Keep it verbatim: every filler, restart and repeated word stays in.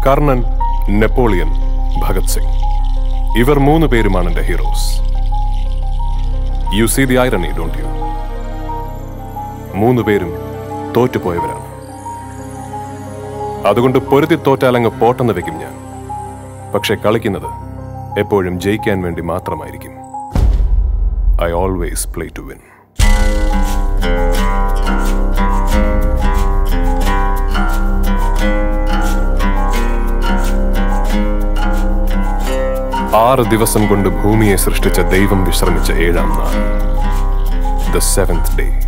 Karnan, Napoleon, Bhagat Singh. ഇവർ മൂന്ന് പേരുമാണ് എന്റെ heroes. You see the irony, don't you? മൂന്ന് പേരും തോറ്റുപോയവരാണ്. അതുകൊണ്ട് പൊരുതി തോറ്റാലങ്ങ് പോട്ടെന്ന് വെക്കും ഞാൻ. പക്ഷെ കളിക്കുന്നത് എപ്പോഴും ജയിക്കാൻ വേണ്ടി മാത്രമായിരിക്കും. I always play to win. ആറ് ദിവസം കൊണ്ട് ഭൂമിയെ സൃഷ്ടിച്ച ദൈവം വിശ്രമിച്ച ഏഴാം നാൾ, ദ സെവൻത് ഡേ.